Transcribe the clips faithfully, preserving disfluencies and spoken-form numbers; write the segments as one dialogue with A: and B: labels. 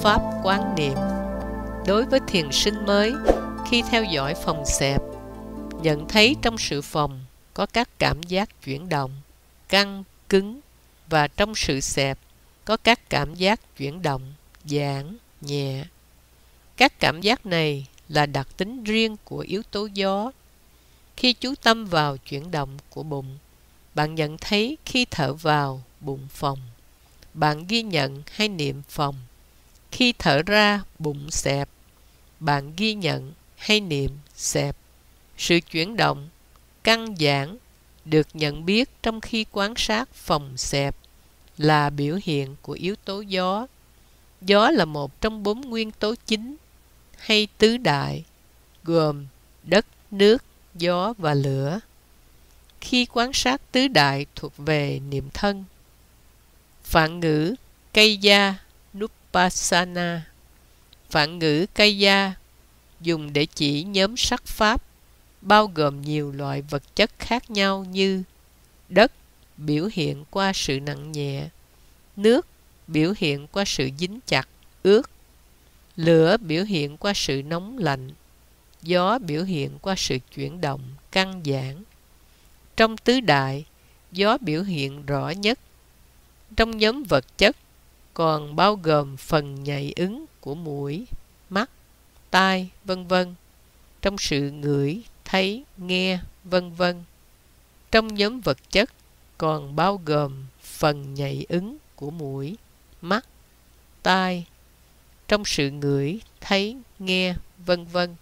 A: pháp quán niệm. Đối với thiền sinh mới, khi theo dõi phòng xẹp, nhận thấy trong sự phòng có các cảm giác chuyển động, căng, cứng, và trong sự xẹp có các cảm giác chuyển động, giãn, nhẹ. Các cảm giác này là đặc tính riêng của yếu tố gió. Khi chú tâm vào chuyển động của bụng, bạn nhận thấy khi thở vào, bụng phồng. Bạn ghi nhận hay niệm phồng. Khi thở ra, bụng xẹp. Bạn ghi nhận hay niệm xẹp. Sự chuyển động, căng giãn được nhận biết trong khi quan sát phồng xẹp là biểu hiện của yếu tố gió. Gió là một trong bốn nguyên tố chính hay tứ đại, gồm đất, nước, gió và lửa. Khi quan sát tứ đại thuộc về niệm thân. Phạn ngữ Kaya Nupassana. Phạn ngữ Kaya dùng để chỉ nhóm sắc pháp bao gồm nhiều loại vật chất khác nhau như đất biểu hiện qua sự nặng nhẹ, nước biểu hiện qua sự dính chặt, ướt, lửa biểu hiện qua sự nóng lạnh, gió biểu hiện qua sự chuyển động, căng giãn. Trong tứ đại, gió biểu hiện rõ nhất. Trong nhóm vật chất còn bao gồm phần nhạy ứng của mũi, mắt, tai, vân vân. Trong sự ngửi, thấy, nghe, vân vân. Trong nhóm vật chất còn bao gồm phần nhạy ứng của mũi, mắt, tai, trong sự ngửi, thấy, nghe, vân vân.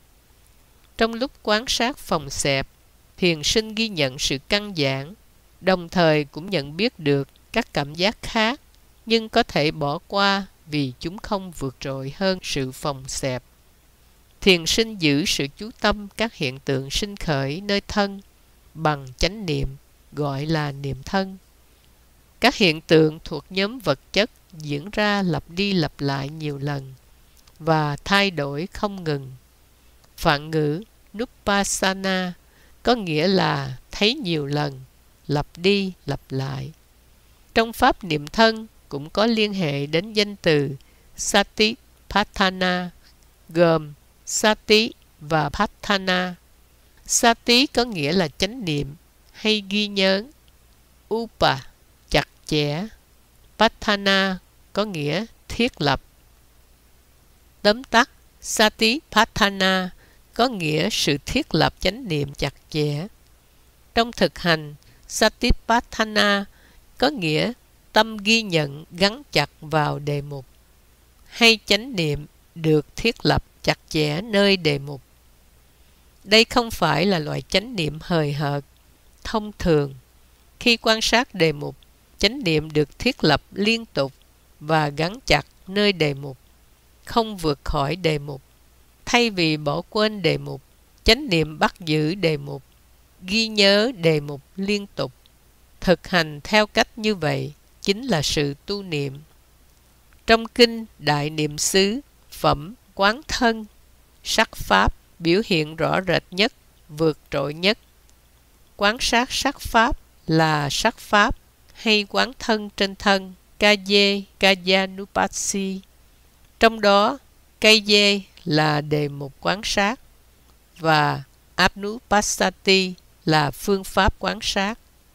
A: Trong lúc quan sát phòng xẹp, thiền sinh ghi nhận sự căng giãn, đồng thời cũng nhận biết được các cảm giác khác, nhưng có thể bỏ qua vì chúng không vượt trội hơn sự phòng xẹp. Thiền sinh giữ sự chú tâm các hiện tượng sinh khởi nơi thân bằng chánh niệm, gọi là niệm thân. Các hiện tượng thuộc nhóm vật chất diễn ra lặp đi lặp lại nhiều lần và thay đổi không ngừng. Phạn ngữ Nupassana có nghĩa là thấy nhiều lần, lặp đi lặp lại. Trong pháp niệm thân cũng có liên hệ đến danh từ Satipatthana, gồm Sati và Patthana. Sati có nghĩa là chánh niệm hay ghi nhớ. Upa, chặt chẽ. Patthana có nghĩa thiết lập. Tóm tắt, Satipatthana có nghĩa sự thiết lập chánh niệm chặt chẽ. Trong thực hành, Satipatthana có nghĩa tâm ghi nhận gắn chặt vào đề mục, hay chánh niệm được thiết lập chặt chẽ nơi đề mục. Đây không phải là loại chánh niệm hời hợt. Thông thường, khi quan sát đề mục, chánh niệm được thiết lập liên tục và gắn chặt nơi đề mục, không vượt khỏi đề mục. Thay vì bỏ quên đề mục, chánh niệm bắt giữ đề mục, ghi nhớ đề mục liên tục. Thực hành theo cách như vậy chính là sự tu niệm. Trong kinh Đại Niệm xứ, phẩm Quán Thân, sắc pháp biểu hiện rõ rệt nhất, vượt trội nhất. Quán sát sắc pháp là sắc pháp hay quán thân trên thân, Kaye Kayanupassi. Trong đó, Kaye là đề mục quán sát và Anupassati là phương pháp quán sát.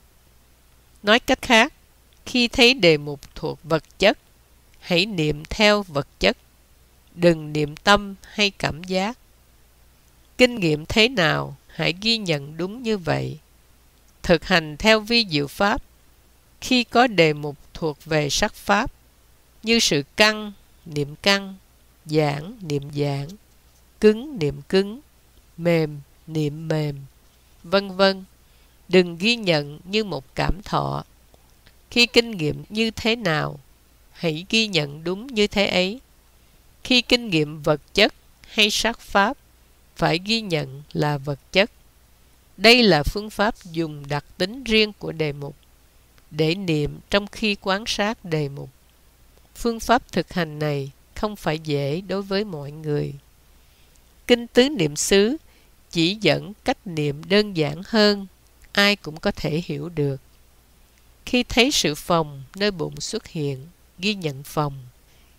A: Nói cách khác, khi thấy đề mục thuộc vật chất, hãy niệm theo vật chất, đừng niệm tâm hay cảm giác. Kinh nghiệm thế nào, hãy ghi nhận đúng như vậy. Thực hành theo vi diệu pháp, khi có đề mục thuộc về sắc pháp, như sự căng, niệm căng, giãn, niệm giãn, cứng, niệm cứng, mềm, niệm mềm, vân vân. Đừng ghi nhận như một cảm thọ. Khi kinh nghiệm như thế nào, hãy ghi nhận đúng như thế ấy. Khi kinh nghiệm vật chất hay sắc pháp, phải ghi nhận là vật chất. Đây là phương pháp dùng đặc tính riêng của đề mục để niệm trong khi quan sát đề mục. Phương pháp thực hành này không phải dễ đối với mọi người. Kinh Tứ Niệm xứ chỉ dẫn cách niệm đơn giản hơn, ai cũng có thể hiểu được. Khi thấy sự phồng nơi bụng xuất hiện, ghi nhận phồng.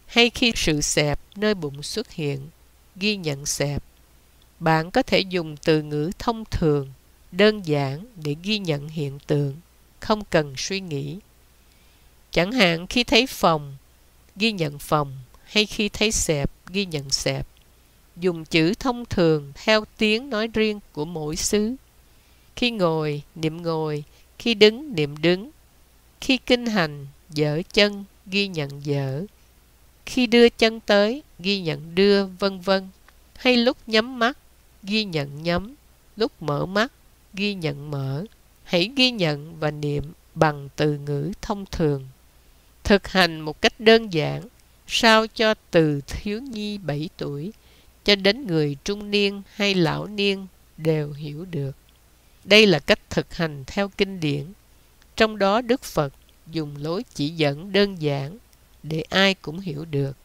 A: hay khi sự xẹp nơi bụng xuất hiện, ghi nhận xẹp. Bạn có thể dùng từ ngữ thông thường, đơn giản để ghi nhận hiện tượng, không cần suy nghĩ. Chẳng hạn khi thấy phòng, ghi nhận phòng, hay khi thấy xẹp, ghi nhận xẹp. Dùng chữ thông thường theo tiếng nói riêng của mỗi xứ. Khi ngồi, niệm ngồi, khi đứng, niệm đứng. Khi kinh hành, dở chân, ghi nhận dở. Khi đưa chân tới, ghi nhận đưa, vân vân. Hay lúc nhắm mắt, ghi nhận nhắm. Lúc mở mắt, ghi nhận mở. Hãy ghi nhận và niệm bằng từ ngữ thông thường. Thực hành một cách đơn giản, sao cho từ thiếu nhi bảy tuổi cho đến người trung niên hay lão niên đều hiểu được. Đây là cách thực hành theo kinh điển. Trong đó Đức Phật dùng lối chỉ dẫn đơn giản để ai cũng hiểu được.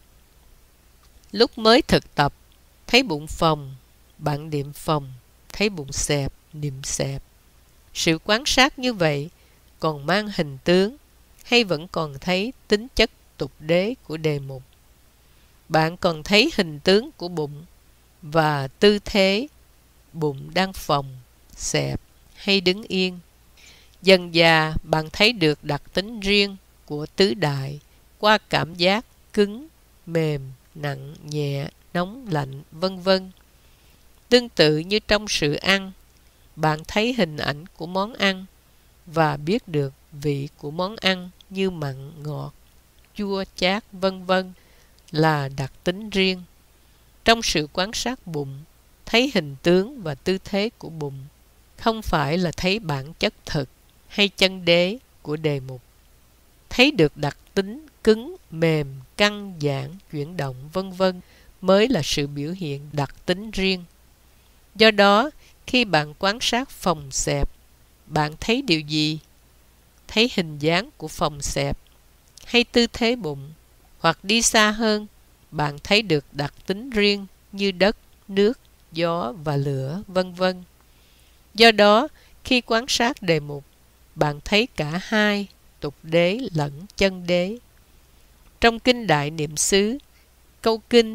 A: Lúc mới thực tập, thấy bụng phồng, bạn niệm phồng, thấy bụng xẹp, niệm xẹp. Sự quan sát như vậy còn mang hình tướng hay vẫn còn thấy tính chất tục đế của đề mục? Bạn còn thấy hình tướng của bụng và tư thế bụng đang phồng, xẹp hay đứng yên. Dần dà bạn thấy được đặc tính riêng của tứ đại qua cảm giác cứng, mềm, nặng, nhẹ, nóng, lạnh, vân vân. Tương tự như trong sự ăn, bạn thấy hình ảnh của món ăn và biết được vị của món ăn như mặn, ngọt, chua, chát, vân vân là đặc tính riêng. Trong sự quan sát bụng, thấy hình tướng và tư thế của bụng, không phải là thấy bản chất thực hay chân đế của đề mục. Thấy được đặc tính cứng, mềm, căng, giãn, chuyển động, vân vân mới là sự biểu hiện đặc tính riêng. Do đó, khi bạn quan sát phòng xẹp, bạn thấy điều gì? Thấy hình dáng của phòng xẹp, hay tư thế bụng, hoặc đi xa hơn, bạn thấy được đặc tính riêng như đất, nước, gió và lửa, vân vân. Do đó, khi quan sát đề mục, bạn thấy cả hai, tục đế lẫn chân đế. Trong kinh Đại Niệm xứ, câu kinh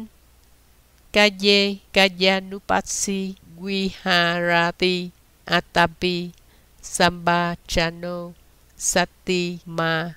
A: Kaye Kayanupasi Viharati Atapi Sambachano Satima.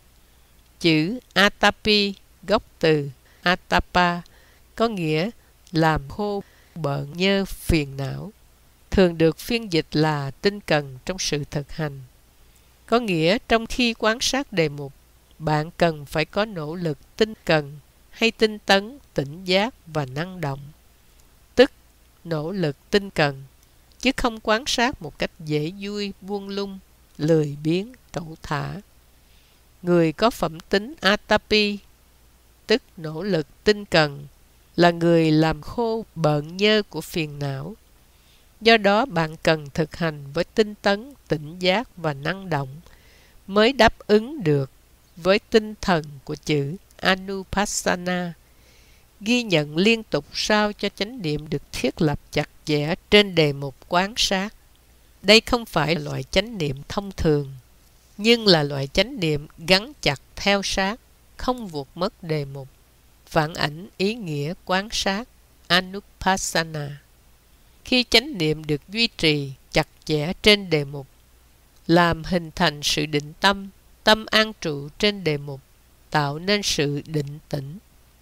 A: Chữ Atapi gốc từ Atapa có nghĩa làm khô bợn nhơ phiền não, thường được phiên dịch là tinh cần trong sự thực hành. Có nghĩa trong khi quan sát đề mục, bạn cần phải có nỗ lực tinh cần hay tinh tấn, tỉnh giác và năng động. Tức nỗ lực tinh cần, chứ không quan sát một cách dễ vui, buông lung, lười biếng, cẩu thả. Người có phẩm tính Atapi, tức nỗ lực tinh cần, là người làm khô bợn nhơ của phiền não. Do đó bạn cần thực hành với tinh tấn, tỉnh giác và năng động mới đáp ứng được với tinh thần của chữ Anupassana, ghi nhận liên tục sao cho chánh niệm được thiết lập chặt chẽ trên đề mục quán sát. Đây không phải là loại chánh niệm thông thường, nhưng là loại chánh niệm gắn chặt theo sát, không vụt mất đề mục, phản ảnh ý nghĩa quán sát Anupassana. Khi chánh niệm được duy trì chặt chẽ trên đề mục, làm hình thành sự định tâm, tâm an trụ trên đề mục, tạo nên sự định tĩnh,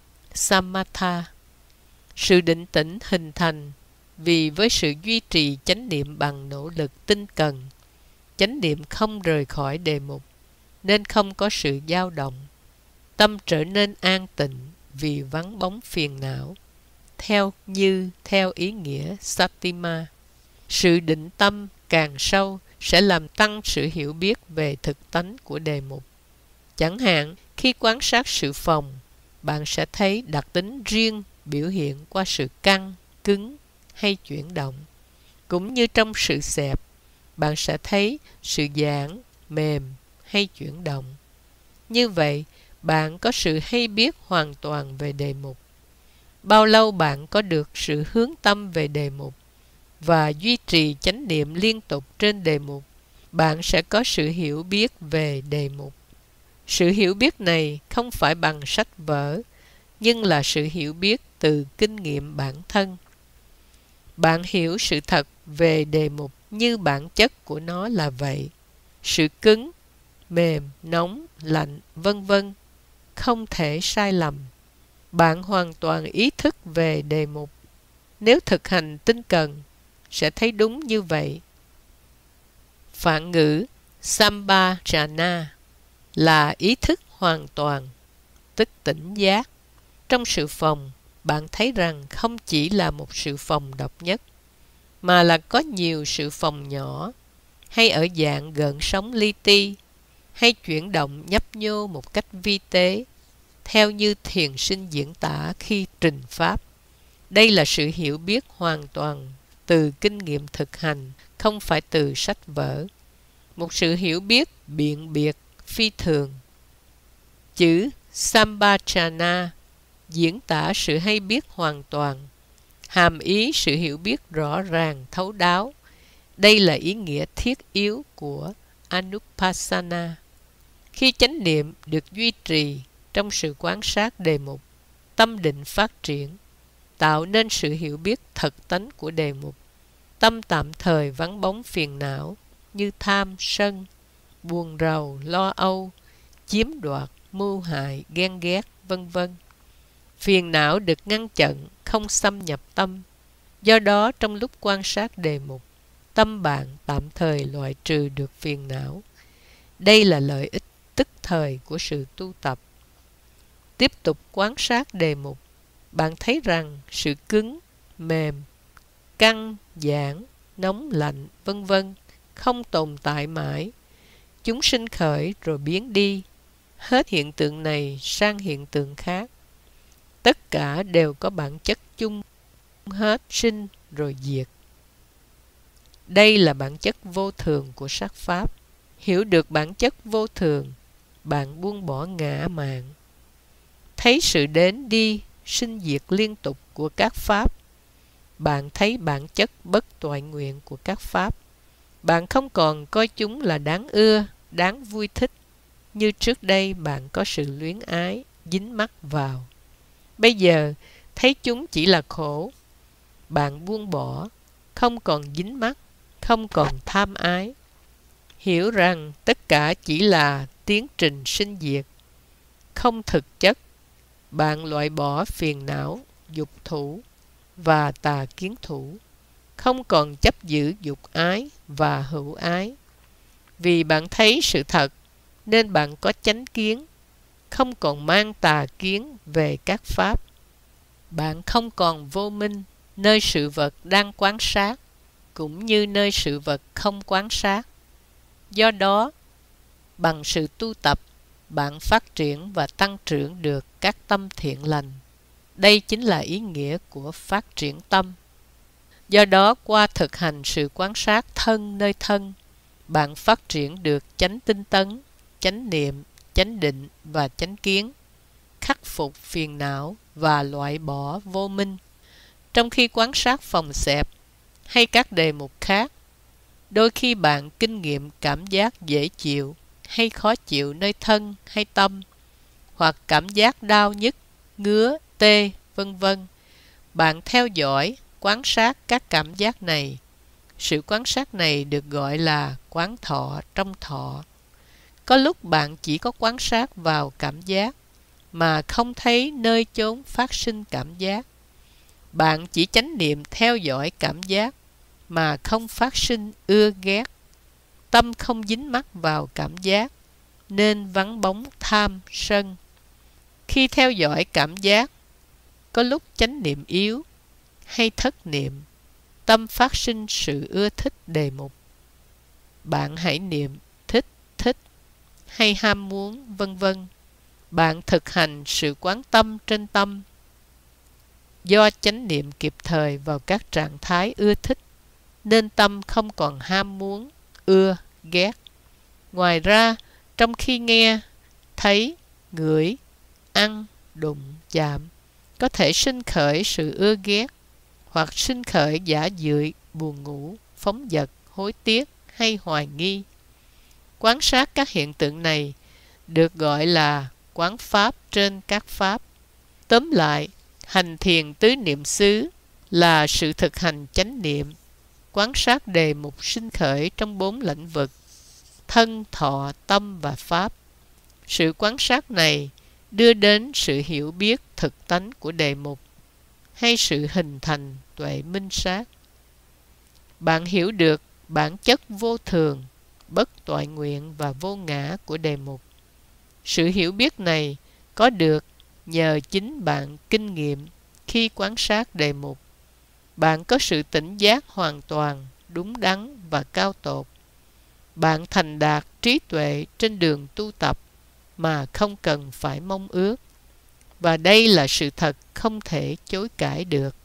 A: Samatha. Sự định tĩnh hình thành vì với sự duy trì chánh niệm bằng nỗ lực tinh cần, chánh niệm không rời khỏi đề mục, nên không có sự dao động. Tâm trở nên an tịnh vì vắng bóng phiền não, theo như theo ý nghĩa Satima. Sự định tâm càng sâu sẽ làm tăng sự hiểu biết về thực tánh của đề mục. Chẳng hạn, khi quan sát sự phồng, bạn sẽ thấy đặc tính riêng biểu hiện qua sự căng, cứng hay chuyển động. Cũng như trong sự xẹp, bạn sẽ thấy sự giãn, mềm hay chuyển động. Như vậy, bạn có sự hay biết hoàn toàn về đề mục. Bao lâu bạn có được sự hướng tâm về đề mục và duy trì chánh niệm liên tục trên đề mục, bạn sẽ có sự hiểu biết về đề mục. Sự hiểu biết này không phải bằng sách vở, nhưng là sự hiểu biết từ kinh nghiệm bản thân. Bạn hiểu sự thật về đề mục như bản chất của nó là vậy. Sự cứng, mềm, nóng, lạnh, vân vân không thể sai lầm. Bạn hoàn toàn ý thức về đề mục. Nếu thực hành tinh cần, sẽ thấy đúng như vậy. Phạn ngữ Sampajana là ý thức hoàn toàn, tức tỉnh giác. Trong sự phòng, bạn thấy rằng không chỉ là một sự phòng độc nhất, mà là có nhiều sự phòng nhỏ, hay ở dạng gợn sóng li ti, hay chuyển động nhấp nhô một cách vi tế, theo như thiền sinh diễn tả khi trình pháp. Đây là sự hiểu biết hoàn toàn từ kinh nghiệm thực hành, không phải từ sách vở. Một sự hiểu biết biện biệt, phi thường. Chữ Sampajana diễn tả sự hay biết hoàn toàn, hàm ý sự hiểu biết rõ ràng, thấu đáo. Đây là ý nghĩa thiết yếu của Anupassana. Khi chánh niệm được duy trì trong sự quan sát đề mục, tâm định phát triển, tạo nên sự hiểu biết thật tánh của đề mục. Tâm tạm thời vắng bóng phiền não như tham, sân, buồn rầu, lo âu, chiếm đoạt, mưu hại, ghen ghét, vân vân. Phiền não được ngăn chặn, không xâm nhập tâm. Do đó, trong lúc quan sát đề mục, tâm bạn tạm thời loại trừ được phiền não. Đây là lợi ích tức thời của sự tu tập. Tiếp tục quan sát đề mục, bạn thấy rằng sự cứng, mềm, căng, giãn, nóng, lạnh, vân vân không tồn tại mãi. Chúng sinh khởi rồi biến đi, hết hiện tượng này sang hiện tượng khác. Tất cả đều có bản chất chung, hết sinh rồi diệt. Đây là bản chất vô thường của sắc pháp. Hiểu được bản chất vô thường, bạn buông bỏ ngã mạn. Thấy sự đến đi, sinh diệt liên tục của các pháp. Bạn thấy bản chất bất toại nguyện của các pháp. Bạn không còn coi chúng là đáng ưa, đáng vui thích, như trước đây bạn có sự luyến ái, dính mắc vào. Bây giờ, thấy chúng chỉ là khổ. Bạn buông bỏ, không còn dính mắc, không còn tham ái. Hiểu rằng tất cả chỉ là tiến trình sinh diệt, không thực chất. Bạn loại bỏ phiền não, dục thủ và tà kiến thủ, không còn chấp giữ dục ái và hữu ái. Vì bạn thấy sự thật, nên bạn có chánh kiến, không còn mang tà kiến về các pháp. Bạn không còn vô minh nơi sự vật đang quan sát, cũng như nơi sự vật không quan sát. Do đó, bằng sự tu tập, bạn phát triển và tăng trưởng được các tâm thiện lành. Đây chính là ý nghĩa của phát triển tâm. Do đó, qua thực hành sự quan sát thân nơi thân, bạn phát triển được chánh tinh tấn, chánh niệm, chánh định và chánh kiến, khắc phục phiền não và loại bỏ vô minh. Trong khi quan sát phòng xẹp hay các đề mục khác, đôi khi bạn kinh nghiệm cảm giác dễ chịu hay khó chịu nơi thân hay tâm, hoặc cảm giác đau nhức, ngứa, tê, vân vân. Bạn theo dõi, quan sát các cảm giác này. Sự quan sát này được gọi là quán thọ trong thọ. Có lúc bạn chỉ có quan sát vào cảm giác, mà không thấy nơi chốn phát sinh cảm giác. Bạn chỉ chánh niệm theo dõi cảm giác, mà không phát sinh ưa ghét. Tâm không dính mắc vào cảm giác, nên vắng bóng tham, sân. Khi theo dõi cảm giác, có lúc chánh niệm yếu hay thất niệm, tâm phát sinh sự ưa thích đề mục. Bạn hãy niệm thích, thích hay ham muốn, vân vân. Bạn thực hành sự quán tâm trên tâm. Do chánh niệm kịp thời vào các trạng thái ưa thích, nên tâm không còn ham muốn, ưa, ghét. Ngoài ra, trong khi nghe, thấy, ngửi, ăn, đụng, chạm, có thể sinh khởi sự ưa ghét, hoặc sinh khởi giả dưỡi, buồn ngủ, phóng dật, hối tiếc hay hoài nghi. Quan sát các hiện tượng này được gọi là quán pháp trên các pháp. tóm lại, hành thiền tứ niệm xứ là sự thực hành chánh niệm, quán sát đề mục sinh khởi trong bốn lĩnh vực: thân, thọ, tâm và pháp. Sự quán sát này đưa đến sự hiểu biết thực tánh của đề mục hay sự hình thành tuệ minh sát. Bạn hiểu được bản chất vô thường, bất toại nguyện và vô ngã của đề mục. Sự hiểu biết này có được nhờ chính bạn kinh nghiệm khi quán sát đề mục. Bạn có sự tỉnh giác hoàn toàn, đúng đắn và cao tột. Bạn thành đạt trí tuệ trên đường tu tập mà không cần phải mong ước. Và đây là sự thật không thể chối cãi được.